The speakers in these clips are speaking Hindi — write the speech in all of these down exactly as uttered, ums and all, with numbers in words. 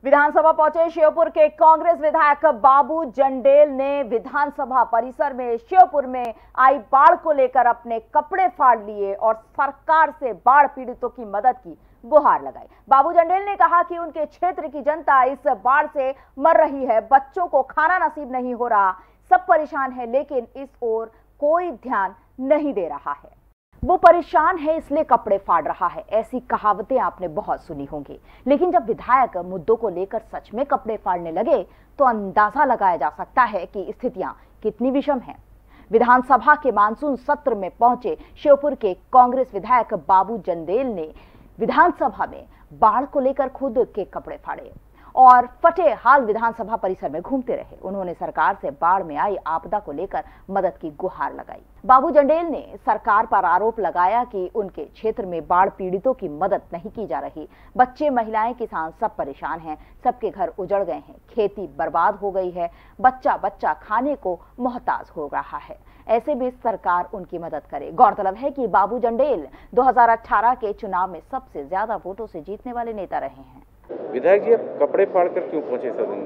विधानसभा पहुंचे श्योपुर के कांग्रेस विधायक बाबू जंडेल ने विधानसभा परिसर में श्योपुर में आई बाढ़ को लेकर अपने कपड़े फाड़ लिए और सरकार से बाढ़ पीड़ितों की मदद की गुहार लगाई। बाबू जंडेल ने कहा कि उनके क्षेत्र की जनता इस बाढ़ से मर रही है, बच्चों को खाना नसीब नहीं हो रहा, सब परेशान है, लेकिन इस ओर कोई ध्यान नहीं दे रहा है। वो परेशान है इसलिए कपड़े फाड़ रहा है, ऐसी कहावतें आपने बहुत सुनी होंगी, लेकिन जब विधायक मुद्दों को लेकर सच में कपड़े फाड़ने लगे तो अंदाजा लगाया जा सकता है कि स्थितियां कितनी विषम हैं। विधानसभा के मानसून सत्र में पहुंचे श्योपुर के कांग्रेस विधायक बाबू जंडेल ने विधानसभा में बाढ़ को लेकर खुद के कपड़े फाड़े और फटे हाल विधानसभा परिसर में घूमते रहे। उन्होंने सरकार से बाढ़ में आई आपदा को लेकर मदद की गुहार लगाई। बाबू जंडेल ने सरकार पर आरोप लगाया कि उनके क्षेत्र में बाढ़ पीड़ितों की मदद नहीं की जा रही। बच्चे, महिलाएं, किसान सब परेशान हैं, सबके घर उजड़ गए हैं, खेती बर्बाद हो गई है, बच्चा बच्चा खाने को मोहताज हो रहा है। ऐसे में सरकार उनकी मदद करे। गौरतलब है कि बाबू जंडेल दो हज़ार अठारह के चुनाव में सबसे ज्यादा वोटों से जीतने वाले नेता रहे हैं। विधायक जी, आप कपड़े फाड़कर क्यों पहुंचे सदन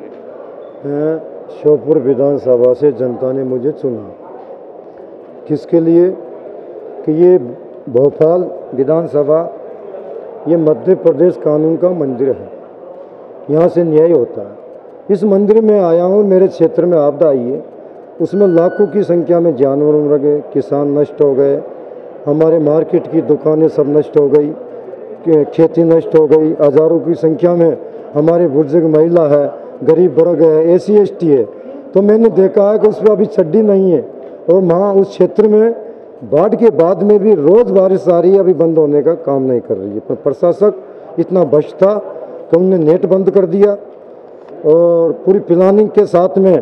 में? श्योपुर विधानसभा से जनता ने मुझे चुना, किसके लिए कि ये भोपाल विधानसभा ये मध्य प्रदेश कानून का मंदिर है, यहाँ से न्याय होता है। इस मंदिर में आया हूँ, मेरे क्षेत्र में आपदा आई है, उसमें लाखों की संख्या में जानवर मर गए, किसान नष्ट हो गए, हमारे मार्केट की दुकानें सब नष्ट हो गई, खेती नष्ट हो गई, हजारों की संख्या में हमारे बुजुर्ग महिला है, गरीब वर्ग है, एस सी एस टी है। तो मैंने देखा है कि उस पर अभी चड्डी नहीं है और वहाँ उस क्षेत्र में बाढ़ के बाद में भी रोज़ बारिश आ रही है, अभी बंद होने का काम नहीं कर रही है। पर प्रशासक इतना बश था कि उनने नेट बंद कर दिया और पूरी प्लानिंग के साथ में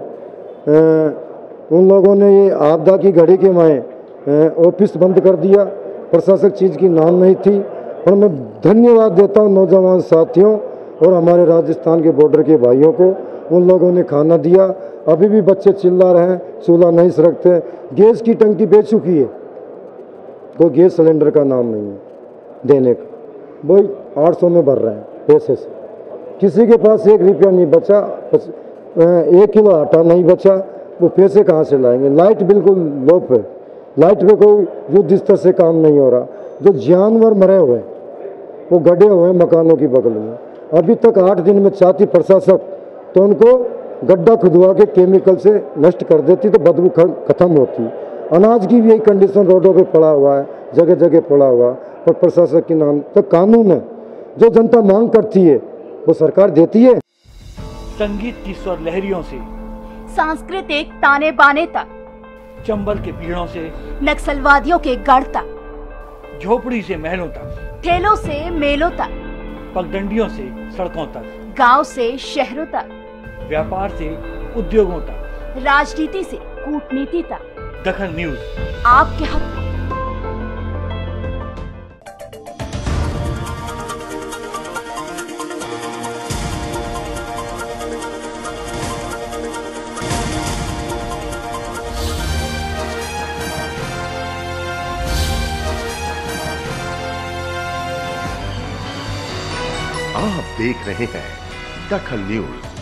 ए, उन लोगों ने ये आपदा की घड़ी के माए ऑफिस बंद कर दिया। प्रशासक चीज़ की नाम नहीं थी। और मैं धन्यवाद देता हूँ नौजवान साथियों और हमारे राजस्थान के बॉर्डर के भाइयों को, उन लोगों ने खाना दिया। अभी भी बच्चे चिल्ला रहे हैं, चूल्हा नहीं सरकते। गैस की टंकी बेच चुकी है, कोई गैस सिलेंडर का नाम नहीं है देने का, वही आठ सौ में भर रहे हैं पैसे से। किसी के पास एक रुपया नहीं बचा, एक किलो आटा नहीं बचा, वो पैसे कहाँ से लाएंगे? लाइट बिल्कुल लोप है, लाइट पे कोई युद्ध स्तर से काम नहीं हो रहा। जो जानवर मरे हुए वो गड्ढे हुए मकानों की बगल में, अभी तक आठ दिन में चाहती प्रशासक तो उनको गड्ढा खुदवा के केमिकल से नष्ट कर देती तो बदबू खत्म होती। अनाज की भी यही कंडीशन रोडों पे पड़ा हुआ है, जगह जगह पड़ा हुआ, पर प्रशासक के नाम तो कानून है, जो जनता मांग करती है वो सरकार देती है। संगीत की स्वर लहरियों से सांस्कृतिक ताने बाने तक, चंबल के पीड़ों से नक्सलवादियों के गढ़ तक, झोपड़ी से महलों तक, ठेलों से मेलों तक, पगडंडियों से सड़कों तक, गांव से शहरों तक, व्यापार से उद्योगों तक, राजनीति से कूटनीति तक, दखल न्यूज आपके हाथ में। आप देख रहे हैं दखल न्यूज।